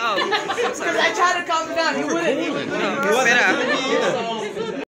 Oh. Because I tried to calm him down. He wouldn't. No,